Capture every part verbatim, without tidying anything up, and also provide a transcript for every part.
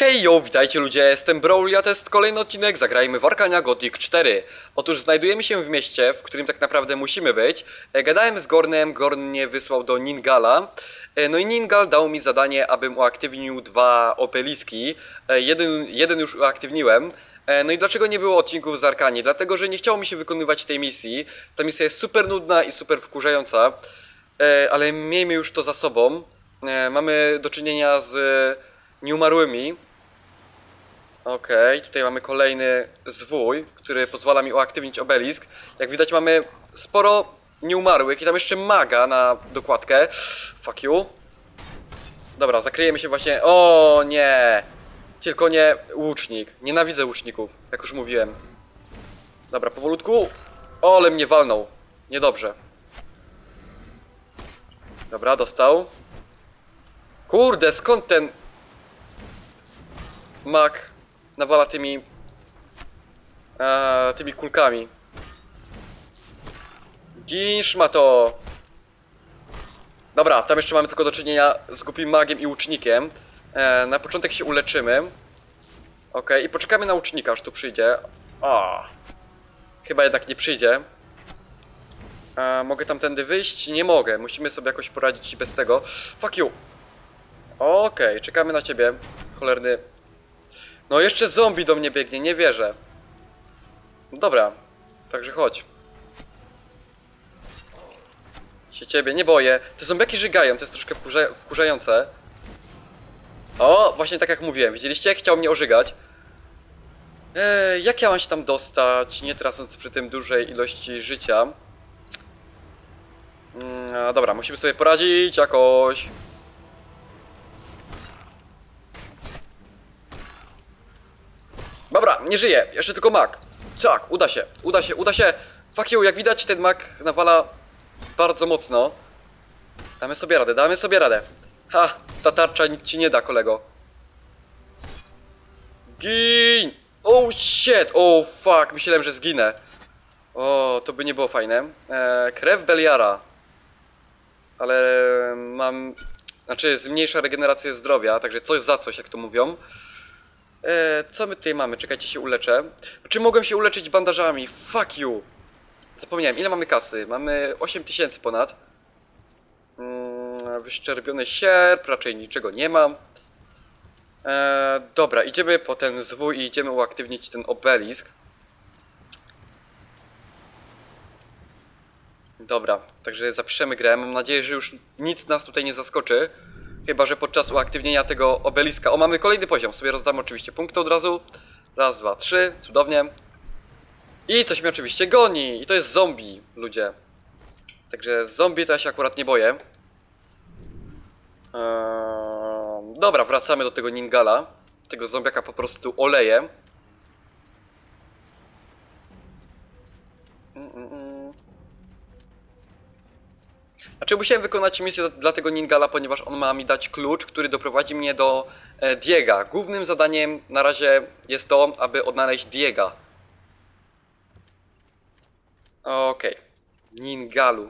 Hejo, witajcie ludzie, jestem Brawl, a to jest kolejny odcinek Zagrajmy w Arcania Gothic cztery. Otóż znajdujemy się w mieście, w którym tak naprawdę musimy być. E, gadałem z Gornem, Gorn mnie wysłał do Ningala. E, no i Ningal dał mi zadanie, abym uaktywnił dwa obeliski. E, jeden, jeden już uaktywniłem. E, no i dlaczego nie było odcinków z Arcanii? Dlatego, że nie chciało mi się wykonywać tej misji. Ta misja jest super nudna i super wkurzająca. E, ale miejmy już to za sobą. E, mamy do czynienia z nieumarłymi. Okej, okay, tutaj mamy kolejny zwój, który pozwala mi uaktywnić obelisk. Jak widać mamy sporo nieumarłych i tam jeszcze maga na dokładkę. Fuck you. Dobra, zakryjemy się właśnie... O nie! Tylko nie łucznik. Nienawidzę łuczników, jak już mówiłem. Dobra, powolutku. O, ale mnie walnął. Niedobrze. Dobra, dostał. Kurde, skąd ten mag nawala tymi a, tymi kulkami? Gin, szmato! Dobra, tam jeszcze mamy tylko do czynienia z głupim magiem i łucznikiem. E, na początek się uleczymy. Ok, i poczekamy na łucznika, aż tu przyjdzie. O, chyba jednak nie przyjdzie. E, mogę tamtędy wyjść? Nie mogę, musimy sobie jakoś poradzić bez tego. Fuck you! Okej, okay, czekamy na ciebie, cholerny. No jeszcze zombie do mnie biegnie, nie wierzę. Dobra, także chodź. Się ciebie nie boję. Te zombiaki żygają, to jest troszkę wkurza wkurzające. O, właśnie tak jak mówiłem, widzieliście? Chciał mnie ożygać. Eee, jak ja mam się tam dostać, nie tracąc przy tym dużej ilości życia? Mm, dobra, musimy sobie poradzić jakoś. Dobra, nie żyje, jeszcze tylko mag. Tak, uda się, uda się, uda się. Fuck you, jak widać ten mag nawala bardzo mocno. Damy sobie radę, damy sobie radę. Ha, ta tarcza nic ci nie da, kolego. Gin! Oh shit, oh fuck, myślałem, że zginę. O, to by nie było fajne. Eee, krew Beliara. Ale mam... Znaczy, zmniejsza regenerację zdrowia, także coś za coś, jak to mówią. Eee, co my tutaj mamy? Czekajcie, się uleczę. Czy mogłem się uleczyć bandażami? Fuck you! Zapomniałem, ile mamy kasy? Mamy osiem tysięcy ponad. Hmm, wyszczerbiony sierp, raczej niczego nie mam. Eee, dobra, idziemy po ten zwój i idziemy uaktywnić ten obelisk. Dobra, także zapiszemy grę. Mam nadzieję, że już nic nas tutaj nie zaskoczy. Chyba że podczas uaktywnienia tego obeliska. O, mamy kolejny poziom. Sobie rozdamy oczywiście punkty od razu. Raz, dwa, trzy. Cudownie. I coś mnie oczywiście goni. I to jest zombie, ludzie. Także zombie to ja się akurat nie boję. Eee, dobra, wracamy do tego Ningala. Tego zombiaka po prostu oleję. Mm, mm, mm. Znaczy musiałem wykonać misję dla tego Ningala, ponieważ on ma mi dać klucz, który doprowadzi mnie do e, Diega. Głównym zadaniem na razie jest to, aby odnaleźć Diega. Okej. Okay. Ningalu.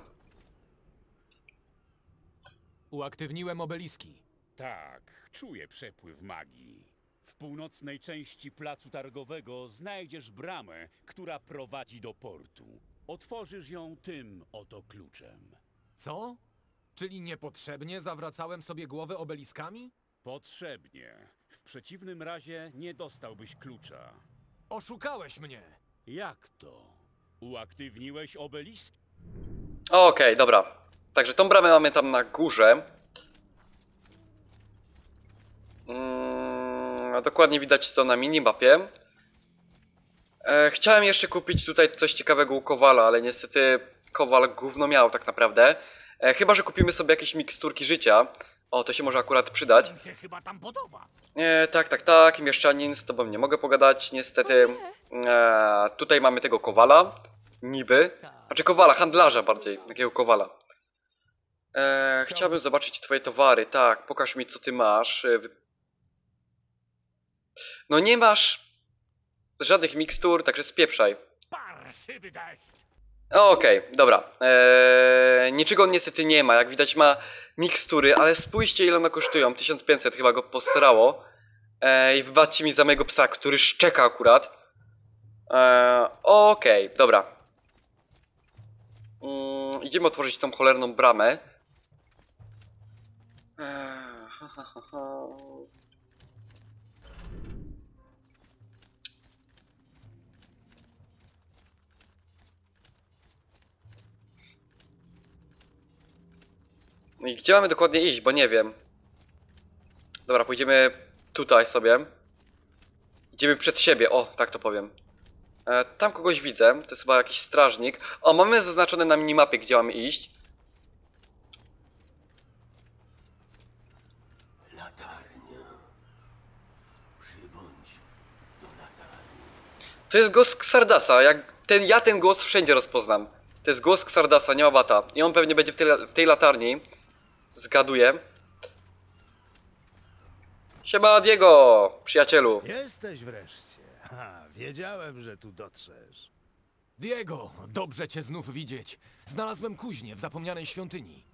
Uaktywniłem obeliski. Tak, czuję przepływ magii. W północnej części placu targowego znajdziesz bramę, która prowadzi do portu. Otworzysz ją tym oto kluczem. Co? Czyli niepotrzebnie zawracałem sobie głowę obeliskami? Potrzebnie. W przeciwnym razie nie dostałbyś klucza. Oszukałeś mnie! Jak to? Uaktywniłeś obelisk? Okej, okay, dobra. Także tą bramę mamy tam na górze. Hmm, dokładnie widać to na minimapie. E, chciałem jeszcze kupić tutaj coś ciekawego u Kowala, ale niestety Kowal gówno miał tak naprawdę. E, chyba że kupimy sobie jakieś miksturki życia. O, to się może akurat przydać. To się chyba tam podoba. E, tak, tak, tak, mieszczanin, z tobą nie mogę pogadać, niestety. E, tutaj mamy tego Kowala. Niby. Znaczy Kowala, handlarza bardziej, takiego Kowala. E, chciałbym zobaczyć twoje towary, tak, pokaż mi co ty masz. E, wy... No nie masz żadnych mikstur, także spieprzaj. Parszywy deszcz. Okej, okay, dobra. Eee, niczego on niestety nie ma. Jak widać ma mikstury, ale spójrzcie ile one kosztują. tysiąc pięćset chyba go posrało. E, I wybaczcie mi za mojego psa, który szczeka akurat. E, Okej, okay, dobra. Mm, idziemy otworzyć tą cholerną bramę. E, ha, ha, ha, ha. No i gdzie mamy dokładnie iść, bo nie wiem. Dobra, pójdziemy tutaj sobie. Idziemy przed siebie, o, tak to powiem. E, tam kogoś widzę, to jest chyba jakiś strażnik. O, mamy zaznaczone na minimapie, gdzie mamy iść. Latarnia. Przybądź do latarni. To jest głos Xardasa, jak ten, ja ten głos wszędzie rozpoznam. To jest głos Xardasa, nie ma bata. I on pewnie będzie w tej, w tej latarni. Zgaduję. Siema Diego, przyjacielu. Jesteś wreszcie. Ha, wiedziałem, że tu dotrzesz. Diego, dobrze cię znów widzieć. Znalazłem kuźnię w zapomnianej świątyni.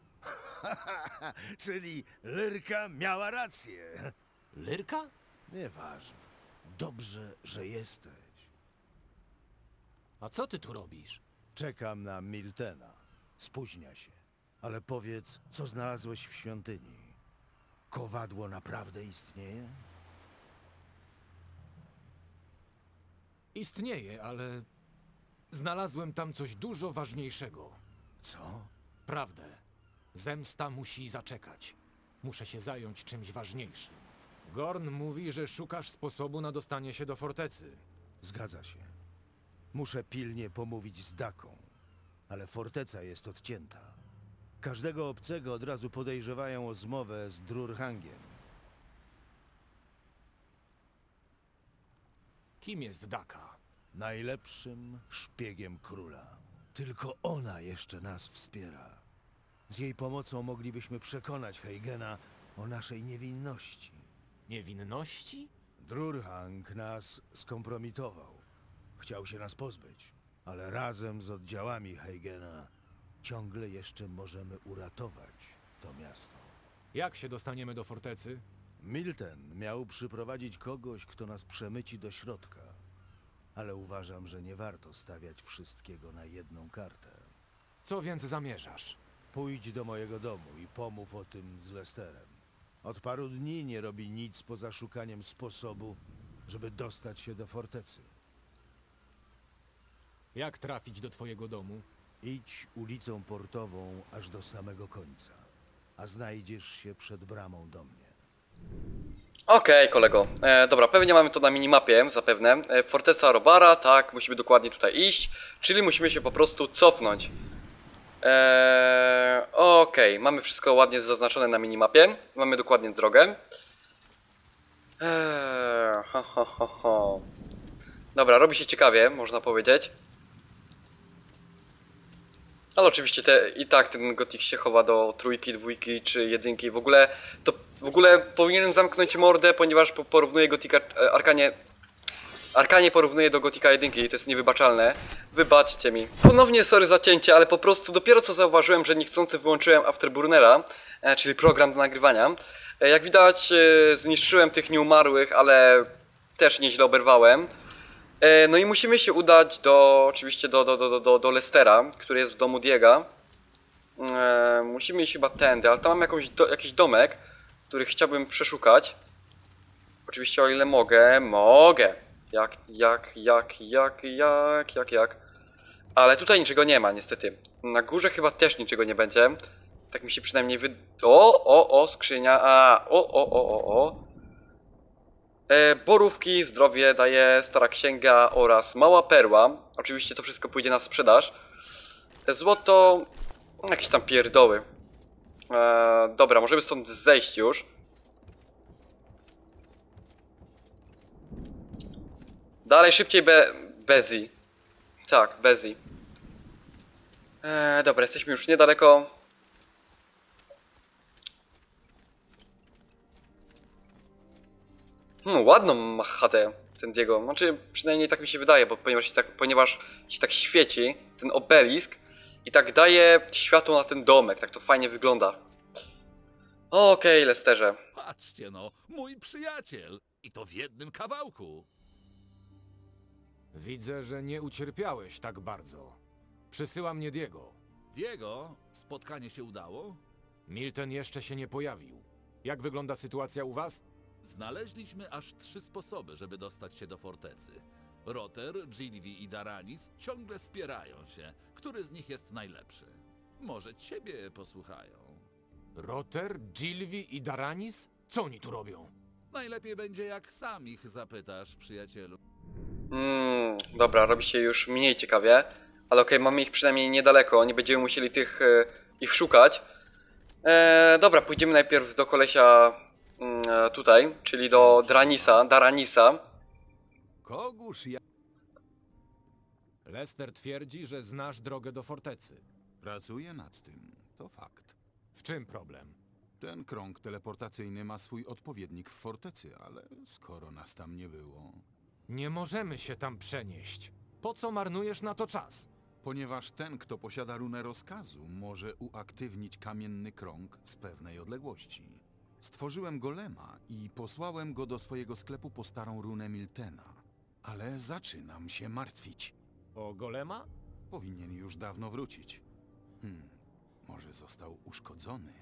Czyli Lyrka miała rację. Lyrka? Nieważne. Dobrze, że jesteś. A co ty tu robisz? Czekam na Miltena. Spóźnia się. Ale powiedz, co znalazłeś w świątyni? Kowadło naprawdę istnieje? Istnieje, ale znalazłem tam coś dużo ważniejszego. Co? Prawdę. Zemsta musi zaczekać. Muszę się zająć czymś ważniejszym. Gorn mówi, że szukasz sposobu na dostanie się do fortecy. Zgadza się. Muszę pilnie pomówić z Daką. Ale forteca jest odcięta. Każdego obcego od razu podejrzewają o zmowę z Drurhangiem. Kim jest Daka? Najlepszym szpiegiem króla. Tylko ona jeszcze nas wspiera. Z jej pomocą moglibyśmy przekonać Heigena o naszej niewinności. Niewinności? Drurhang nas skompromitował. Chciał się nas pozbyć, ale razem z oddziałami Heigena ciągle jeszcze możemy uratować to miasto. Jak się dostaniemy do fortecy? Milten miał przyprowadzić kogoś, kto nas przemyci do środka. Ale uważam, że nie warto stawiać wszystkiego na jedną kartę. Co więc zamierzasz? Pójdź do mojego domu i pomów o tym z Lesterem. Od paru dni nie robi nic poza szukaniem sposobu, żeby dostać się do fortecy. Jak trafić do twojego domu? Idź ulicą portową aż do samego końca, a znajdziesz się przed bramą do mnie. Okej, okay, kolego. E, dobra, pewnie mamy to na minimapie, zapewne. E, Forteca Robara, tak, musimy dokładnie tutaj iść, czyli musimy się po prostu cofnąć. E, Okej, okay, mamy wszystko ładnie zaznaczone na minimapie. Mamy dokładnie drogę. E, ho, ho, ho, ho. Dobra, robi się ciekawie, można powiedzieć. Ale oczywiście te, i tak ten Gothic się chowa do trójki, dwójki czy jedynki. W ogóle to w ogóle powinienem zamknąć mordę, ponieważ porównuję Gothica Arkanie. Arkanie porównuje do Gothica jedynki i to jest niewybaczalne. Wybaczcie mi. Ponownie sorry za cięcie, ale po prostu dopiero co zauważyłem, że niechcący wyłączyłem Afterburnera, e, czyli program do nagrywania. E, jak widać e, zniszczyłem tych nieumarłych, ale też nieźle oberwałem. No i musimy się udać do, oczywiście do, do, do, do, do Lestera, który jest w domu Diega. E, musimy iść chyba tędy, ale tam mam jakąś do, jakiś domek, który chciałbym przeszukać. Oczywiście o ile mogę, mogę. Jak, jak, jak, jak, jak, jak, jak. Ale tutaj niczego nie ma niestety. Na górze chyba też niczego nie będzie. Tak mi się przynajmniej wy... O, o, o, skrzynia, a, o, o, o, o, o. E, borówki, zdrowie daje stara księga oraz mała perła. Oczywiście to wszystko pójdzie na sprzedaż. E, złoto, jakieś tam pierdoły. E, dobra, możemy stąd zejść już. Dalej, szybciej, be Bezi. Tak, Bezi. E, dobra, jesteśmy już niedaleko. Hmm, ładną ma chatę ten Diego. Znaczy, przynajmniej tak mi się wydaje, bo ponieważ się tak, ponieważ się tak świeci ten obelisk i tak daje światło na ten domek. Tak to fajnie wygląda. Okej, Lesterze. Patrzcie no, mój przyjaciel. I to w jednym kawałku. Widzę, że nie ucierpiałeś tak bardzo. Przysyła mnie Diego. Diego, spotkanie się udało? Milton jeszcze się nie pojawił. Jak wygląda sytuacja u was? Znaleźliśmy aż trzy sposoby, żeby dostać się do fortecy. Roter, Gilvi i Daranis ciągle spierają się. Który z nich jest najlepszy? Może ciebie posłuchają. Roter, Gilvi i Daranis? Co oni tu robią? Najlepiej będzie, jak sam ich zapytasz, przyjacielu. Mm, dobra, robi się już mniej ciekawie. Ale okej, mamy ich przynajmniej niedaleko, nie będziemy musieli tych e, ich szukać. E, dobra, pójdziemy najpierw do kolesia mm, tutaj, czyli do Dranisa, Daranisa. Kogóż ja... Lester twierdzi, że znasz drogę do fortecy. Pracuję nad tym, to fakt. W czym problem? Ten krąg teleportacyjny ma swój odpowiednik w fortecy, ale skoro nas tam nie było... Nie możemy się tam przenieść. Po co marnujesz na to czas? Ponieważ ten, kto posiada runę rozkazu, może uaktywnić kamienny krąg z pewnej odległości. Stworzyłem golema i posłałem go do swojego sklepu po starą runę Miltena. Ale zaczynam się martwić. O golema? Powinien już dawno wrócić. Hmm, może został uszkodzony.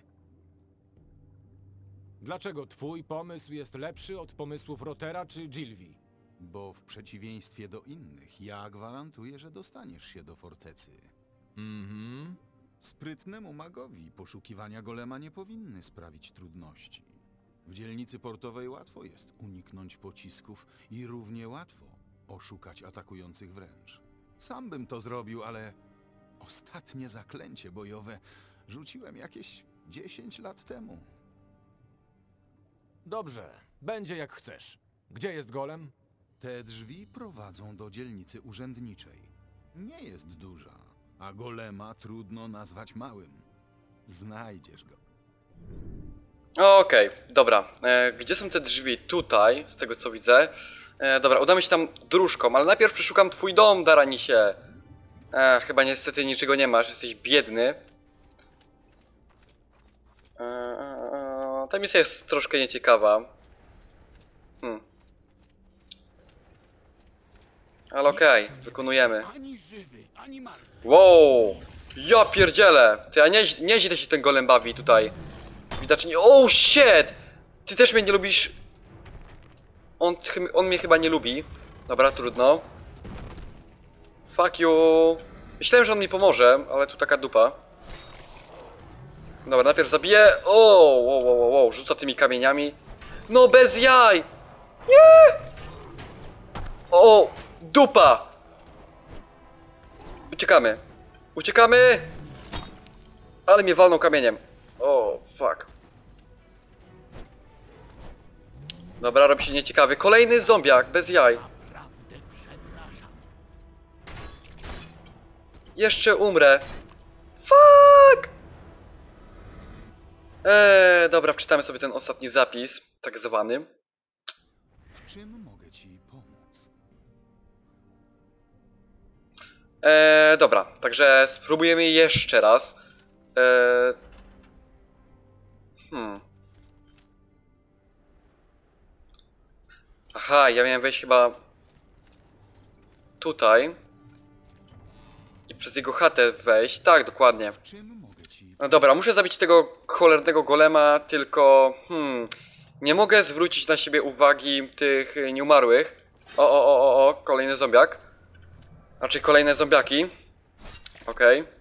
Dlaczego twój pomysł jest lepszy od pomysłów Rotera czy Gilvi? Bo w przeciwieństwie do innych, ja gwarantuję, że dostaniesz się do fortecy. Mhm. Sprytnemu magowi poszukiwania golema nie powinny sprawić trudności. W dzielnicy portowej łatwo jest uniknąć pocisków i równie łatwo oszukać atakujących wręcz. Sam bym to zrobił, ale ostatnie zaklęcie bojowe rzuciłem jakieś dziesięć lat temu. Dobrze, będzie jak chcesz. Gdzie jest golem? Te drzwi prowadzą do dzielnicy urzędniczej. Nie jest duża, a golema trudno nazwać małym. Znajdziesz go. Okej, dobra. E, gdzie są te drzwi? Tutaj, z tego co widzę. E, dobra, udamy się tam dróżką, ale najpierw przeszukam twój dom, Daranisie. E, chyba niestety niczego nie masz, jesteś biedny. E, e, ta misja jest troszkę nieciekawa. Hmm. Ale okej, wykonujemy. Ani żywy, ani martwy. Wow! Ja pierdzielę! To ja nie, nieźle się ten golem bawi tutaj. Widocznie... Oh shit! Ty też mnie nie lubisz... On, on mnie chyba nie lubi. Dobra, trudno. Fuck you! Myślałem, że on mi pomoże, ale tu taka dupa. Dobra, najpierw zabiję... O, wow, wow, wow, wow, rzuca tymi kamieniami. No bez jaj! Nie! O, dupa! Uciekamy. Uciekamy! Ale mnie walną kamieniem. O, fuck. Dobra, robi się nieciekawy. Kolejny zombiak, bez jaj. Naprawdę przepraszam. Jeszcze umrę. Fuck! Eee, dobra, wczytamy sobie ten ostatni zapis, tak zwany. W czym mogę ci pomóc? Eee, dobra, także spróbujemy jeszcze raz. Eee... Hmm. Aha, ja miałem wejść chyba tutaj i przez jego chatę wejść. Tak, dokładnie. W czym mogę ci... No dobra, muszę zabić tego cholernego golema, tylko hmm, nie mogę zwrócić na siebie uwagi tych nieumarłych. O, o, o, o, o, kolejny zombiak. Raczej kolejne zombiaki. Okej. Okay.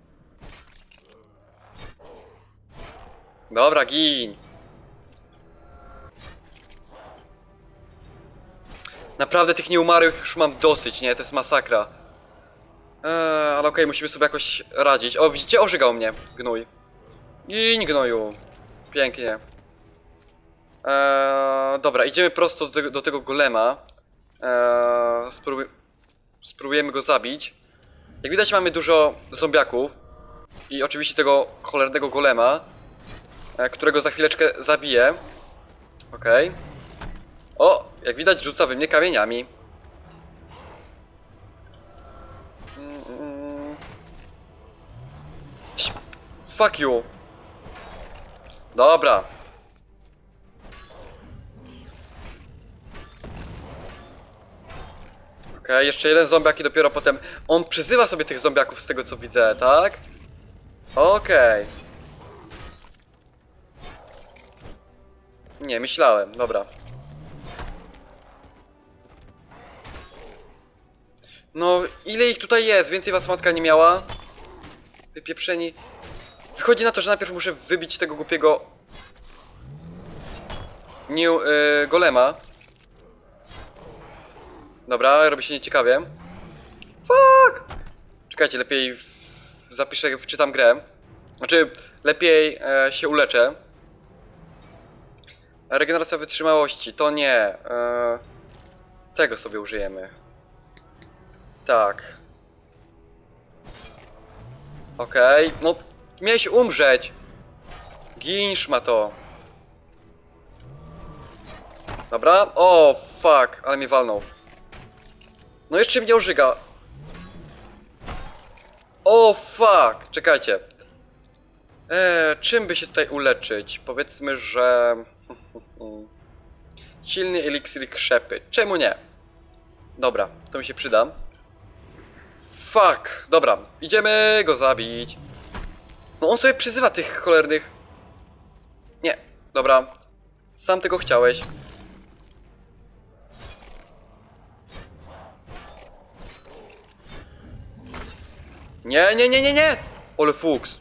Dobra, gin. Naprawdę tych nieumarłych już mam dosyć, nie? To jest masakra. Eee, ale okej, okay, musimy sobie jakoś radzić. O, widzicie? Ożygał mnie. Gnój. Gin, gnoju. Pięknie. Eee, dobra, idziemy prosto do tego, do tego golema. Eee, spróbuj spróbujemy go zabić. Jak widać, mamy dużo zombiaków. I oczywiście tego cholernego golema, e, którego za chwileczkę zabiję. Okej. Okay. O, jak widać, rzuca we mnie kamieniami. Fuck you. Dobra. Okej, okay, jeszcze jeden zombiak i dopiero potem... On przyzywa sobie tych zombiaków z tego co widzę, tak? Okej. Okay. Nie, myślałem, dobra. No, ile ich tutaj jest? Więcej was matka nie miała? Wypieprzeni. Wychodzi na to, że najpierw muszę wybić tego głupiego... Nie, yy, golema. Dobra, robi się nieciekawie. Fuck! Czekajcie, lepiej w... zapiszę, wczytam grę. Znaczy, lepiej e, się uleczę. Regeneracja wytrzymałości, to nie. E, tego sobie użyjemy. Tak. Okej, okay. No miałeś umrzeć. Gin, szmato. Dobra, o fuck, ale mnie walnął. No jeszcze mnie ożyga. O fuck, czekajcie. Eee, czym by się tutaj uleczyć? Powiedzmy, że... Silny eliksir krzepy. Czemu nie? Dobra, to mi się przyda. Fuck, dobra, idziemy go zabić. No on sobie przyzywa tych cholernych. Nie, dobra. Sam tego chciałeś. Nie, nie, nie, nie, nie! Ole fuks.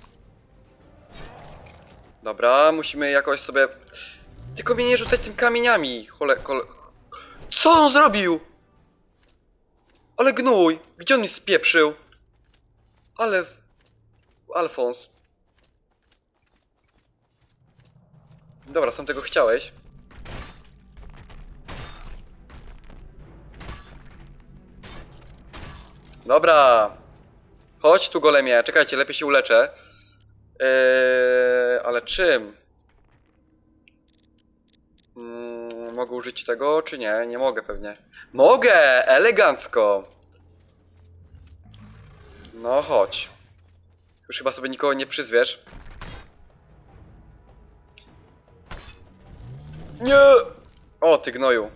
Dobra, musimy jakoś sobie... Tylko mnie nie rzucać tym kamieniami. Chole, kole... Co on zrobił? Ale gnój! Gdzie on mi spieprzył? Ale... Alfons. Dobra, sam tego chciałeś. Dobra. Chodź tu, golemie. Czekajcie, lepiej się uleczę. Eee, ale czym? Mm, mogę użyć tego, czy nie? Nie mogę pewnie. Mogę! Elegancko! No chodź. Już chyba sobie nikogo nie przyzwiesz. Nie! O, ty gnoju.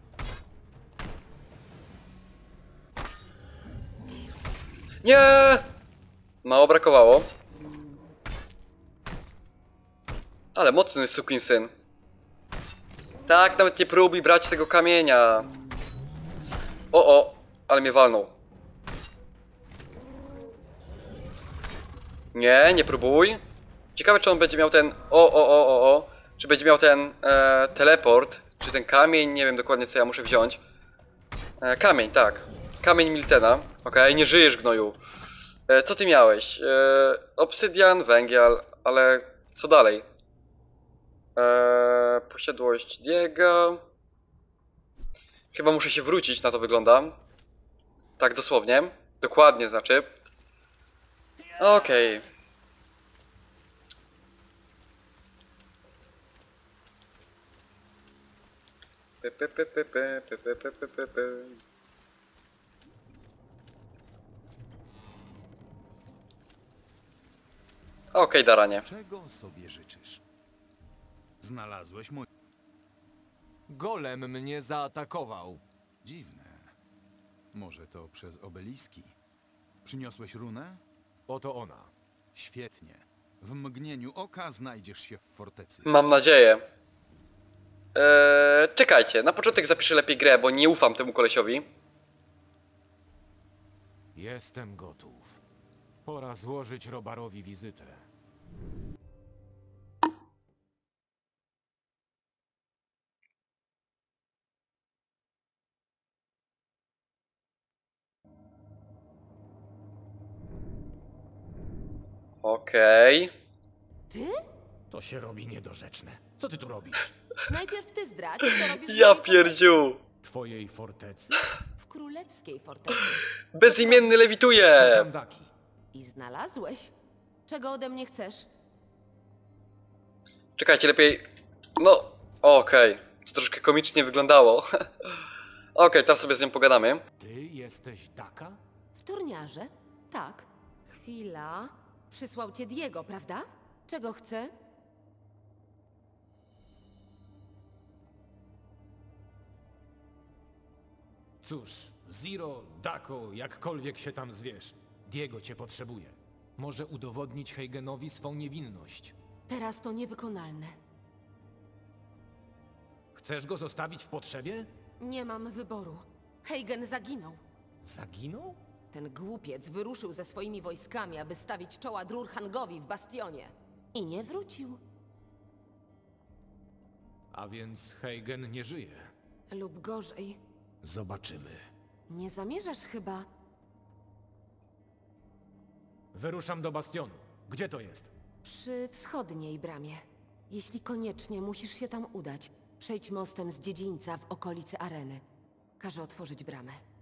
Nie! Mało brakowało. Ale mocny sukinsyn. Tak, nawet nie próbuj brać tego kamienia. O, o, ale mnie walnął. Nie, nie próbuj. Ciekawe, czy on będzie miał ten... O, o, o, o, o. Czy będzie miał ten e, teleport, czy ten kamień, nie wiem dokładnie co ja muszę wziąć. E, kamień, tak. Kamień Miltena. Okej, okay, nie żyjesz, gnoju. E, co ty miałeś? E, obsydian, węgiel, ale co dalej? E, posiadłość Diego. Chyba muszę się wrócić, na to wygląda. Tak dosłownie. Dokładnie znaczy. Okej. Okay. Py, py, py, py, py, py, py, py, py, py. Okej, okay, Daranie. Czego sobie życzysz? Znalazłeś mój... Golem mnie zaatakował. Dziwne. Może to przez obeliski. Przyniosłeś runę? Oto ona. Świetnie. W mgnieniu oka znajdziesz się w fortecy. Mam nadzieję. Eee, czekajcie, na początek zapiszę lepiej grę, bo nie ufam temu kolesiowi. Jestem gotów. Pora złożyć Robarowi wizytę. Okej. Okay. Ty? To się robi niedorzeczne. Co ty tu robisz? Najpierw ty zdradź, co robisz w Ja mojej pierdziu. Twojej fortecy? fortecy? W królewskiej fortecy. Bezimienny lewituje. Szukam Daki. I znalazłeś? Czego ode mnie chcesz? Czekajcie, lepiej... No, okej. Okay. To troszkę komicznie wyglądało. Okej, okay, teraz sobie z nią pogadamy. Ty jesteś Daka? W turniarze? Tak. Chwila. Przysłał cię Diego, prawda? Czego chce? Cóż, Zero, Dako, jakkolwiek się tam zwiesz, Diego cię potrzebuje. Może udowodnić Heigenowi swą niewinność. Teraz to niewykonalne. Chcesz go zostawić w potrzebie? Nie mam wyboru. Heigen zaginął. Zaginął? Ten głupiec wyruszył ze swoimi wojskami, aby stawić czoła Drurhangowi w bastionie. I nie wrócił. A więc Heigen nie żyje. Lub gorzej, Zobaczymy. nie zamierzasz chyba... Wyruszam do bastionu. Gdzie to jest? Przy wschodniej bramie. Jeśli koniecznie musisz się tam udać, przejdź mostem z dziedzińca w okolicy areny. Każę otworzyć bramę.